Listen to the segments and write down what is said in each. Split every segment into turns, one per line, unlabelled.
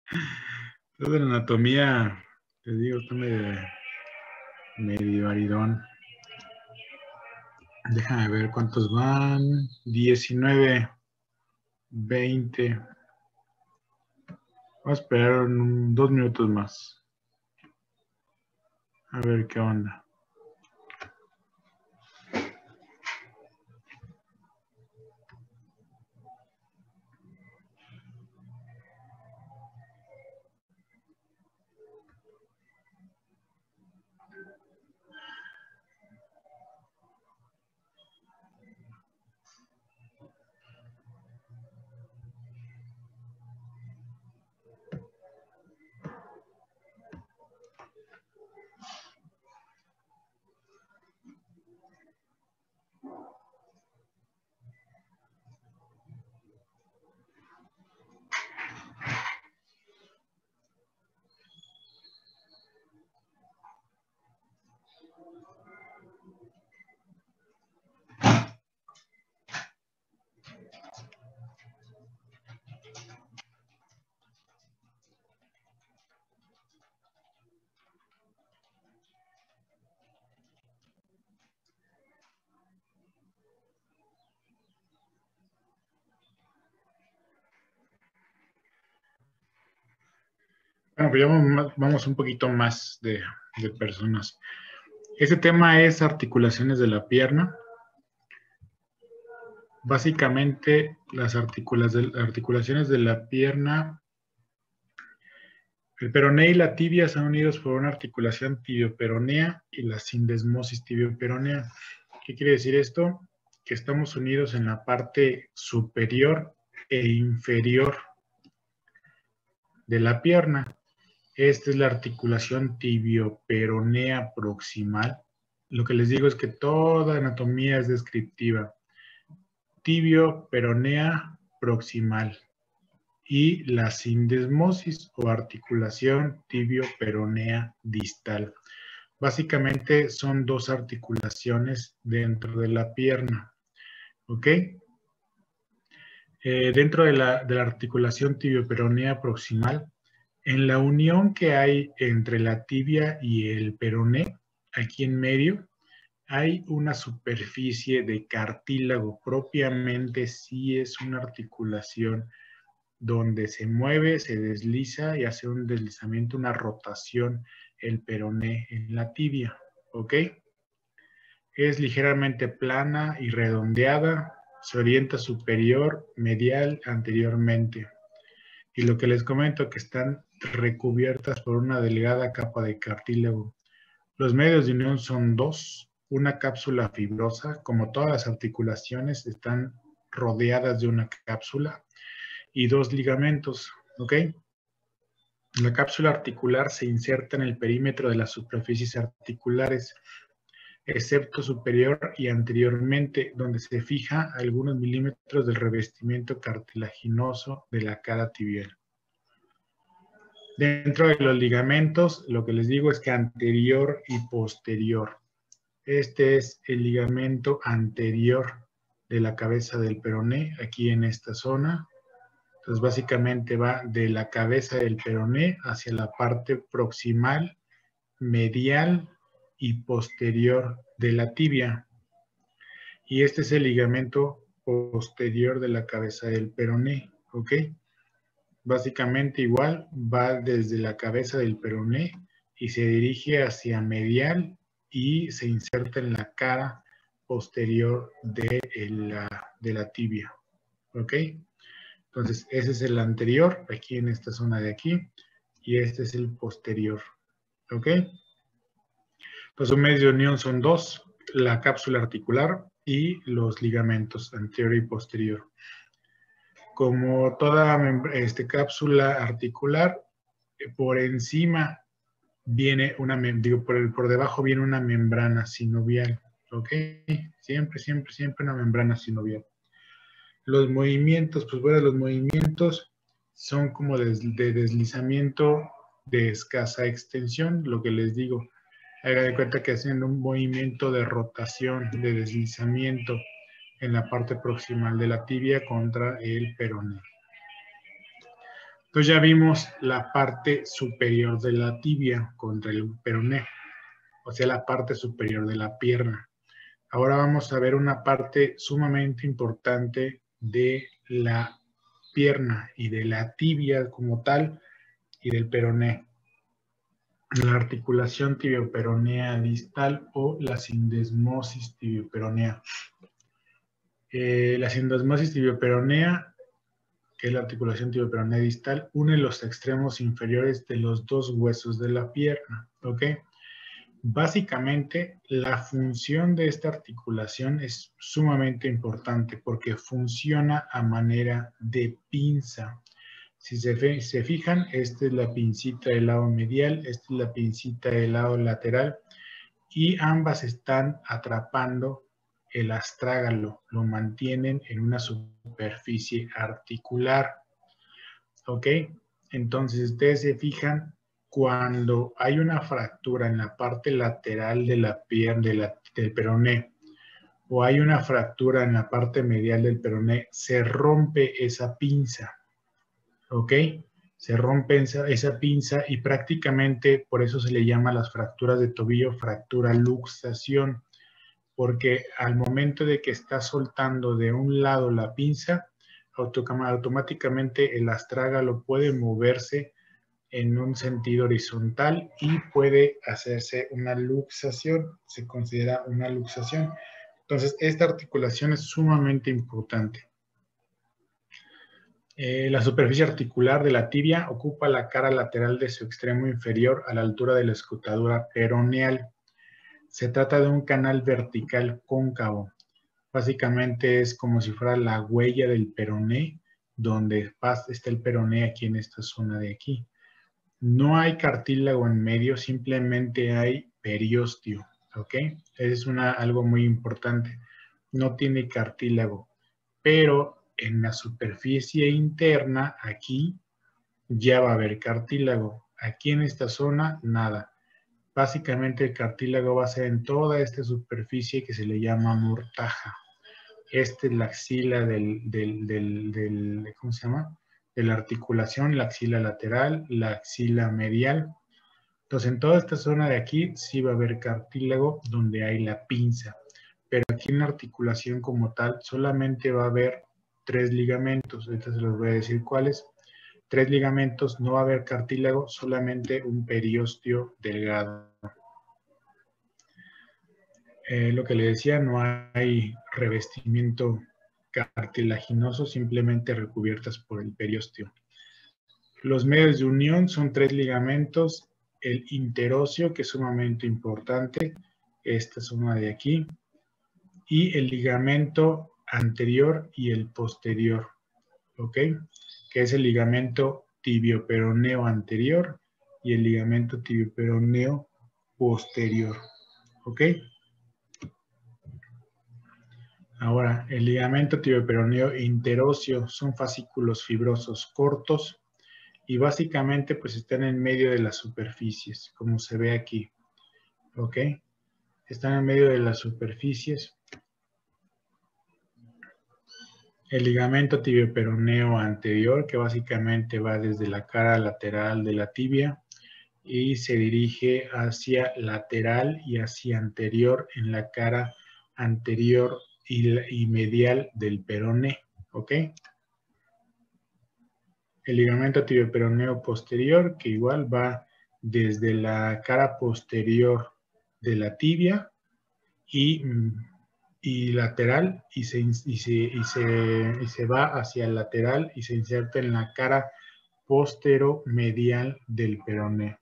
Toda la anatomía, te digo, está medio aridón. Déjame ver cuántos van. 19, 20. Vamos a esperar 2 minutos más. A ver qué onda. Bueno, pues ya vamos un poquito más de personas. Este tema es articulaciones de la pierna. Básicamente, las articulaciones de la pierna, el peroné y la tibia son unidos por una articulación tibioperonea y la sindesmosis tibioperonea. ¿Qué quiere decir esto? Que estamos unidos en la parte superior e inferior de la pierna. Esta es la articulación tibioperonea proximal. Lo que les digo es que toda anatomía es descriptiva. Tibioperonea proximal y la sindesmosis o articulación tibioperonea distal. Básicamente son dos articulaciones dentro de la pierna. ¿Ok? Dentro de la articulación tibioperonea proximal, en la unión que hay entre la tibia y el peroné, aquí en medio, hay una superficie de cartílago. Propiamente sí es una articulación donde se mueve, se desliza y hace un deslizamiento, una rotación el peroné en la tibia. ¿Ok? Es ligeramente plana y redondeada, se orienta superior, medial, anteriormente. Y lo que les comento, que están recubiertas por una delgada capa de cartílago. Los medios de unión son dos, una cápsula fibrosa, como todas las articulaciones están rodeadas de una cápsula, y dos ligamentos, ¿ok? La cápsula articular se inserta en el perímetro de las superficies articulares, excepto superior y anteriormente, donde se fija algunos milímetros del revestimiento cartilaginoso de la cara tibial. Dentro de los ligamentos, lo que les digo es que anterior y posterior. Este es el ligamento anterior de la cabeza del peroné, aquí en esta zona. Entonces, básicamente va de la cabeza del peroné hacia la parte proximal, medial y posterior de la tibia. Y este es el ligamento posterior de la cabeza del peroné, ¿ok? Básicamente igual, va desde la cabeza del peroné y se dirige hacia medial y se inserta en la cara posterior de la tibia, ¿ok? Entonces, ese es el anterior, aquí en esta zona de aquí, y este es el posterior, ¿ok? Los medios de unión son dos, la cápsula articular y los ligamentos anterior y posterior. Como toda cápsula articular, por encima viene por debajo viene una membrana sinovial, ¿ok? Siempre una membrana sinovial. Los movimientos, pues bueno, los movimientos son como de deslizamiento de escasa extensión, lo que les digo. Hagan de cuenta que hacen un movimiento de rotación, de deslizamiento en la parte proximal de la tibia contra el peroné. Entonces ya vimos la parte superior de la tibia contra el peroné, o sea, la parte superior de la pierna. Ahora vamos a ver una parte sumamente importante de la pierna y de la tibia como tal y del peroné. La articulación tibioperonea distal o la sindesmosis tibioperonea. La sindesmosis tibioperonea, que es la articulación tibioperonea distal, une los extremos inferiores de los dos huesos de la pierna, ¿ok? Básicamente, la función de esta articulación es sumamente importante porque funciona a manera de pinza. Si se fijan, esta es la pincita del lado medial, esta es la pincita del lado lateral y ambas están atrapando el astrágalo, lo mantienen en una superficie articular. ¿Ok? Entonces, ustedes se fijan, cuando hay una fractura en la parte lateral de la pierna, del peroné, o hay una fractura en la parte medial del peroné, se rompe esa pinza. ¿Ok? Se rompe esa pinza y prácticamente por eso se le llama las fracturas de tobillo fractura luxación, porque al momento de que está soltando de un lado la pinza, automáticamente el astrágalo puede moverse en un sentido horizontal y puede hacerse una luxación, se considera una luxación. Entonces, esta articulación es sumamente importante. La superficie articular de la tibia ocupa la cara lateral de su extremo inferior a la altura de la escotadura peroneal. Se trata de un canal vertical cóncavo. Básicamente es como si fuera la huella del peroné, donde está el peroné aquí en esta zona de aquí. No hay cartílago en medio, simplemente hay periósteo, ¿ok? Es algo muy importante. No tiene cartílago, pero en la superficie interna, aquí, ya va a haber cartílago. Aquí en esta zona, nada. Básicamente el cartílago va a ser en toda esta superficie que se le llama mortaja. Esta es la axila ¿cómo se llama? De la articulación, la axila lateral, la axila medial. Entonces, en toda esta zona de aquí sí va a haber cartílago donde hay la pinza. Pero aquí en la articulación como tal solamente va a haber 3 ligamentos. Ahorita se los voy a decir cuáles. 3 ligamentos, no va a haber cartílago, solamente un periósteo delgado. Lo que le decía, no hay revestimiento cartilaginoso, simplemente recubiertas por el periósteo. Los medios de unión son 3 ligamentos, el interóseo, que es sumamente importante, esta zona de aquí, y el ligamento anterior y el posterior, ¿ok? Que es el ligamento tibioperoneo anterior y el ligamento tibioperoneo posterior, ¿ok? Ahora, el ligamento tibioperoneo interóseo son fascículos fibrosos cortos y básicamente pues están en medio de las superficies, como se ve aquí, ¿ok? Están en medio de las superficies. El ligamento tibioperoneo anterior, que básicamente va desde la cara lateral de la tibia y se dirige hacia lateral y hacia anterior en la cara anterior y medial del peroné, ¿ok? El ligamento tibioperoneo posterior, que igual va desde la cara posterior de la tibia y lateral y se va hacia el lateral y se inserta en la cara posteromedial del peroné.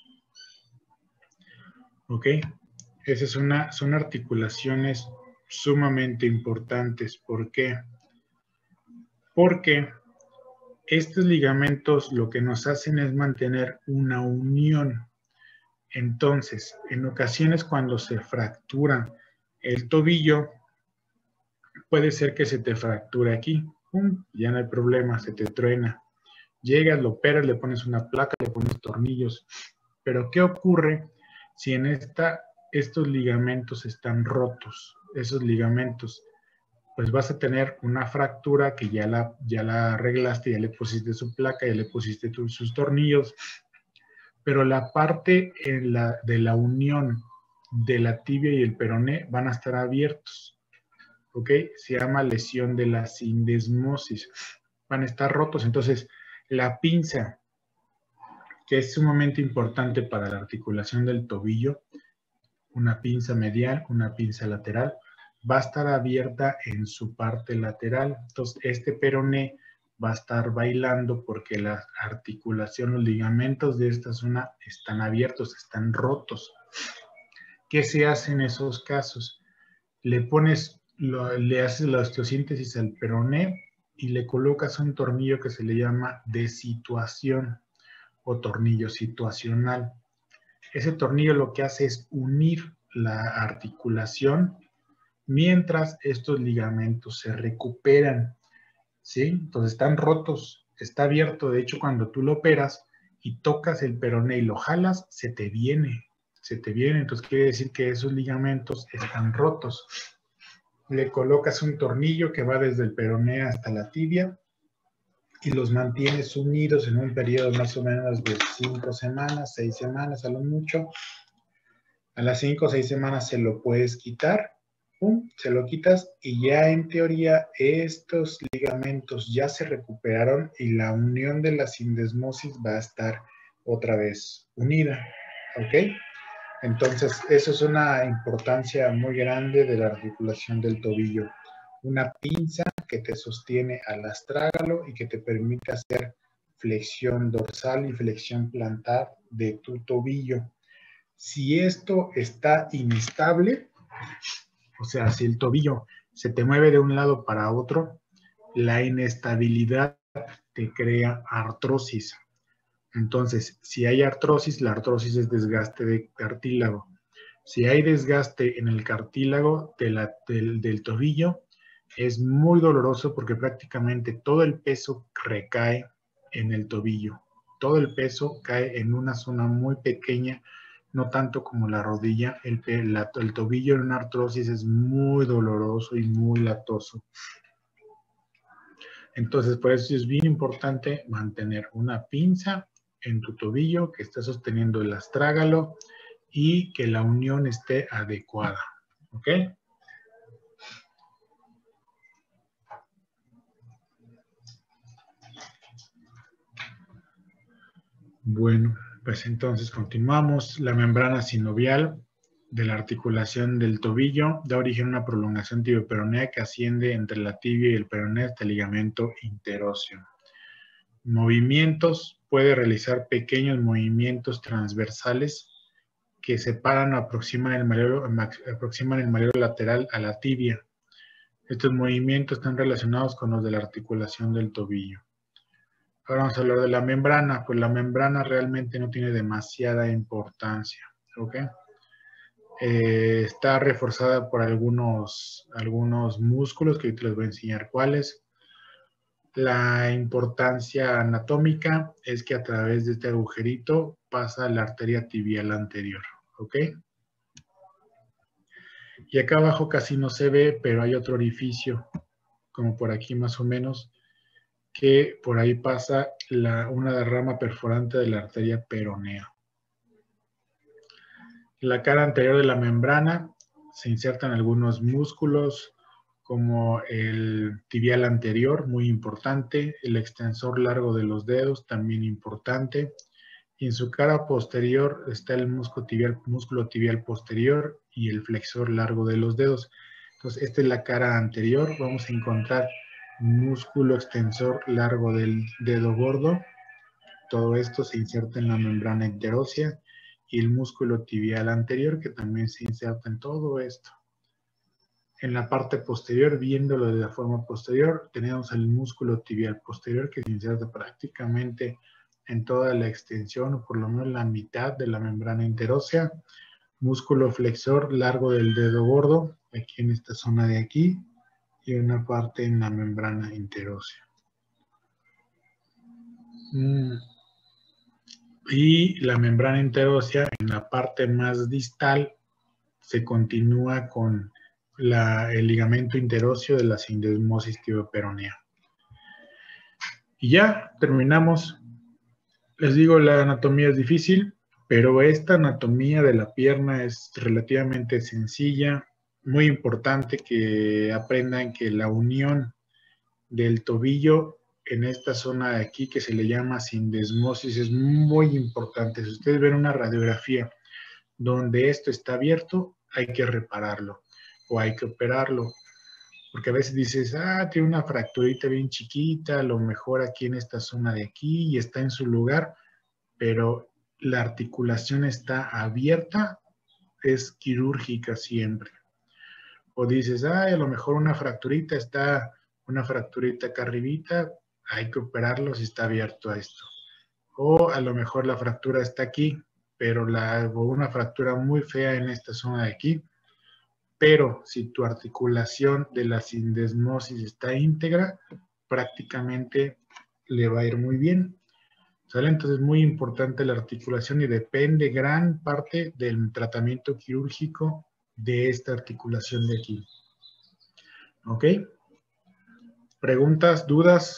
¿Ok? Esas son articulaciones sumamente importantes. ¿Por qué? Porque estos ligamentos lo que nos hacen es mantener una unión. Entonces, en ocasiones cuando se fractura el tobillo, puede ser que se te fracture aquí. ¡Pum! Ya no hay problema, se te truena. Llegas, lo operas, le pones una placa, le pones tornillos. Pero ¿qué ocurre si en estos ligamentos están rotos? Esos ligamentos pues vas a tener una fractura que ya la arreglaste, ya le pusiste su placa, ya le pusiste sus tornillos, pero la parte de la unión de la tibia y el peroné van a estar abiertos, ¿ok? Se llama lesión de la sindesmosis. Van a estar rotos, entonces la pinza, que es sumamente importante para la articulación del tobillo, una pinza medial, una pinza lateral, va a estar abierta en su parte lateral. Entonces, este peroné va a estar bailando porque la articulación, los ligamentos de esta zona están abiertos, están rotos. ¿Qué se hace en esos casos? Le haces la osteosíntesis al peroné y le colocas un tornillo que se le llama de situación o tornillo situacional. Ese tornillo lo que hace es unir la articulación mientras estos ligamentos se recuperan, ¿sí? Entonces están rotos, está abierto. De hecho, cuando tú lo operas y tocas el peroné y lo jalas, se te viene. Entonces quiere decir que esos ligamentos están rotos. Le colocas un tornillo que va desde el peroné hasta la tibia y los mantienes unidos en un periodo más o menos de 5 semanas, 6 semanas a lo mucho. A las 5 o 6 semanas se lo puedes quitar, ¡pum!, se lo quitas y ya en teoría estos ligamentos ya se recuperaron y la unión de la sindesmosis va a estar otra vez unida, ¿ok? Entonces, eso es una importancia muy grande de la articulación del tobillo. Una pinza que te sostiene al astrágalo y que te permite hacer flexión dorsal y flexión plantar de tu tobillo. Si esto está inestable, o sea, si el tobillo se te mueve de un lado para otro, la inestabilidad te crea artrosis. Entonces, si hay artrosis, la artrosis es desgaste de cartílago. Si hay desgaste en el cartílago del tobillo, es muy doloroso porque prácticamente todo el peso recae en el tobillo. Todo el peso cae en una zona muy pequeña, no tanto como la rodilla. El tobillo en una artrosis es muy doloroso y muy latoso. Entonces, por eso es bien importante mantener una pinza en tu tobillo que esté sosteniendo el astrágalo y que la unión esté adecuada. ¿Ok? Bueno, pues entonces continuamos. La membrana sinovial de la articulación del tobillo da origen a una prolongación tibioperonea que asciende entre la tibia y el peroné hasta el ligamento interóseo. Movimientos, puede realizar pequeños movimientos transversales que separan o aproximan el malleolo lateral a la tibia. Estos movimientos están relacionados con los de la articulación del tobillo. Ahora vamos a hablar de la membrana. Pues la membrana realmente no tiene demasiada importancia, ¿ok? Está reforzada por algunos músculos que ahorita les voy a enseñar cuáles. La importancia anatómica es que a través de este agujerito pasa la arteria tibial anterior, ¿ok? Y acá abajo casi no se ve, pero hay otro orificio, como por aquí más o menos, que por ahí pasa una rama perforante de la arteria peronea. La cara anterior de la membrana se insertan algunos músculos, como el tibial anterior, muy importante, el extensor largo de los dedos, también importante, y en su cara posterior está el músculo tibial posterior y el flexor largo de los dedos. Entonces, esta es la cara anterior. Vamos a encontrar músculo extensor largo del dedo gordo. Todo esto se inserta en la membrana interósea y el músculo tibial anterior, que también se inserta en todo esto. En la parte posterior, viéndolo de la forma posterior, tenemos el músculo tibial posterior que se inserta prácticamente en toda la extensión, o por lo menos la mitad de la membrana interósea. Músculo flexor largo del dedo gordo, aquí en esta zona de aquí, y una parte en la membrana interósea. Y la membrana interósea, en la parte más distal, se continúa con el ligamento interóseo de la sindesmosis tibioperonea. Y ya terminamos. Les digo, la anatomía es difícil, pero esta anatomía de la pierna es relativamente sencilla. Muy importante que aprendan que la unión del tobillo en esta zona de aquí que se le llama sindesmosis es muy importante. Si ustedes ven una radiografía donde esto está abierto, hay que repararlo o hay que operarlo. Porque a veces dices, tiene una fracturita bien chiquita, a lo mejor aquí en esta zona de aquí y está en su lugar, pero la articulación está abierta, es quirúrgica siempre. O dices, a lo mejor una fracturita acá arribita, hay que operarlo si está abierto a esto. O a lo mejor la fractura está aquí, pero una fractura muy fea en esta zona de aquí. Pero si tu articulación de la sindesmosis está íntegra, prácticamente le va a ir muy bien. ¿Sale? Entonces es muy importante la articulación y depende gran parte del tratamiento quirúrgico de esta articulación de aquí. ¿Ok? ¿Preguntas, dudas?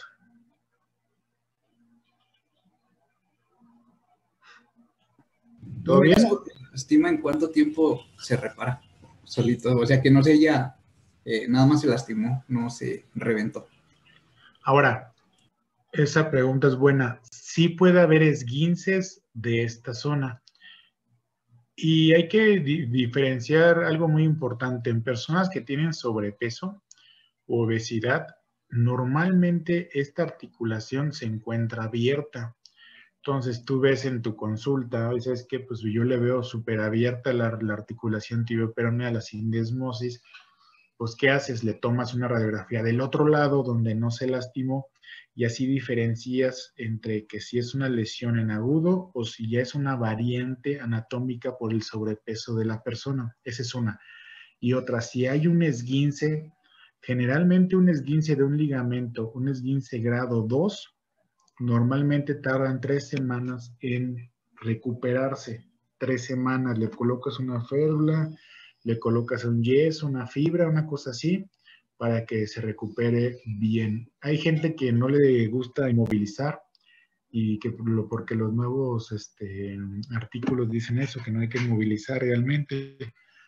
¿Todo bien?
¿Estima en cuánto tiempo se repara solito? O sea, que no se ya, nada más se lastimó, no se reventó.
Ahora, esa pregunta es buena. Sí puede haber esguinces de esta zona. Y hay que diferenciar algo muy importante. En personas que tienen sobrepeso o obesidad, normalmente esta articulación se encuentra abierta. Entonces tú ves en tu consulta, ¿sabes qué? Pues yo le veo súper abierta la articulación tibioperonea, la sindesmosis. Pues ¿qué haces? Le tomas una radiografía del otro lado donde no se lastimó y así diferencias entre que si es una lesión en agudo o si ya es una variante anatómica por el sobrepeso de la persona. Esa es una. Y otra, si hay un esguince, generalmente un esguince de un ligamento, un esguince grado 2, normalmente tardan 3 semanas en recuperarse. 3 semanas, le colocas una férula, le colocas un yeso, una fibra, una cosa así, para que se recupere bien. Hay gente que no le gusta inmovilizar y que porque los nuevos artículos dicen eso, que no hay que inmovilizar realmente.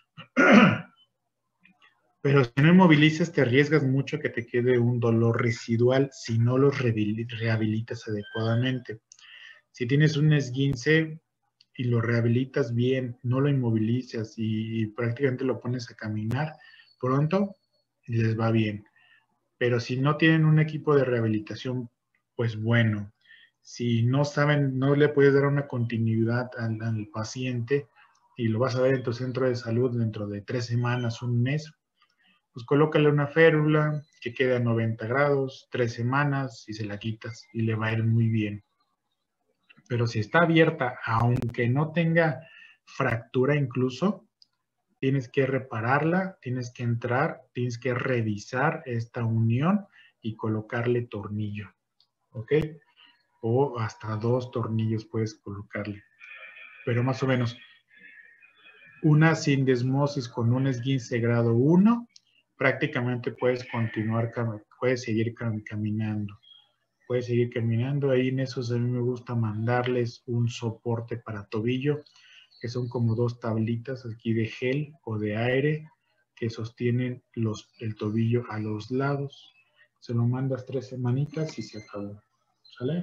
Pero si no inmovilizas, te arriesgas mucho a que te quede un dolor residual si no los rehabilitas adecuadamente. Si tienes un esguince y lo rehabilitas bien, no lo inmovilizas y prácticamente lo pones a caminar, pronto les va bien. Pero si no tienen un equipo de rehabilitación, pues bueno, si no saben, no le puedes dar una continuidad al paciente y lo vas a ver en tu centro de salud dentro de 3 semanas, un mes, pues colócale una férula que quede a 90 grados, 3 semanas y se la quitas y le va a ir muy bien. Pero si está abierta, aunque no tenga fractura incluso, tienes que repararla, tienes que entrar, tienes que revisar esta unión y colocarle tornillo, ¿ok? O hasta 2 tornillos puedes colocarle. Pero más o menos, una sindesmosis con un esguince grado 1, prácticamente puedes continuar, puedes seguir caminando. Puedes seguir caminando. Ahí en esos a mí me gusta mandarles un soporte para tobillo, que son como 2 tablitas aquí de gel o de aire que sostienen el tobillo a los lados. Se lo mandas 3 semanitas y se acabó. ¿Sale?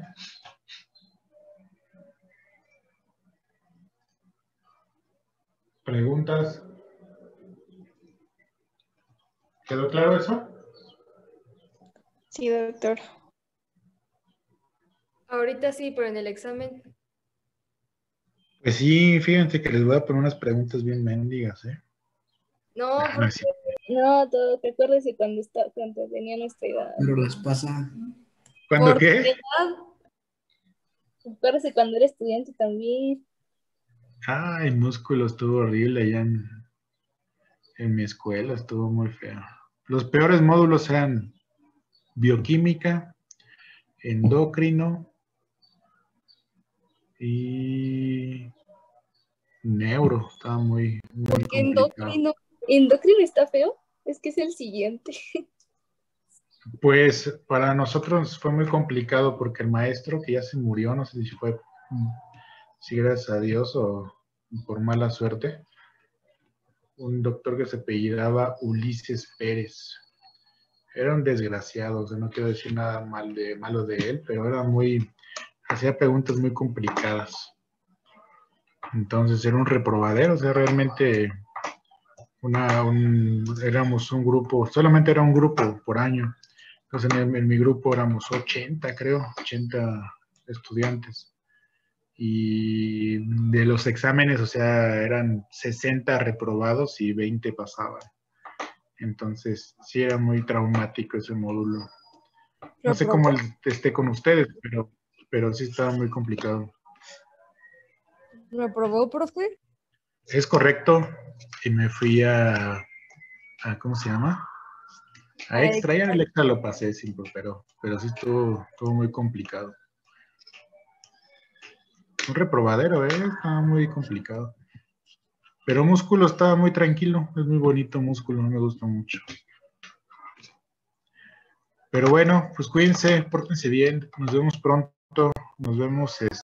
¿Preguntas? ¿Quedó claro eso?
Sí, doctor.
Ahorita sí, pero en el examen.
Pues sí, fíjense que les voy a poner unas preguntas bien mendigas, ¿eh?
No,
No, no es cierto.
No, todo, ¿te acuerdas de cuando tenía nuestra edad?
Pero las pasa.
¿Cuándo
por
qué?
edad.
¿Te acuerdas de cuando era estudiante también?
Ay, músculo estuvo horrible allá en mi escuela, estuvo muy feo. Los peores módulos eran bioquímica, endocrino y neuro. Estaba muy
¿Por qué
complicado.
endocrino?
¿Endocrino está feo? Es que es el siguiente.
Pues para nosotros fue muy complicado porque el maestro que ya se murió, no sé si fue, si gracias a Dios o por mala suerte, un doctor que se apellidaba Ulises Pérez. Era un desgraciado, o sea, no quiero decir nada malo de él, pero era hacía preguntas muy complicadas. Entonces era un reprobadero, o sea, realmente éramos un grupo, solamente era un grupo por año. Entonces en mi grupo éramos 80, creo, 80 estudiantes. Y de los exámenes, o sea, eran 60 reprobados y 20 pasaban. Entonces sí era muy traumático ese módulo. No sé cómo esté con ustedes, pero sí estaba muy complicado.
¿Reprobó, profe?
Es correcto. Y me fui a ¿cómo se llama? A extra. Ya en el extra lo pasé simple, pero sí estuvo muy complicado. Un reprobadero, estaba muy complicado. Pero músculo estaba muy tranquilo, es muy bonito músculo, me gusta mucho. Pero bueno, pues cuídense, pórtense bien, nos vemos pronto, nos vemos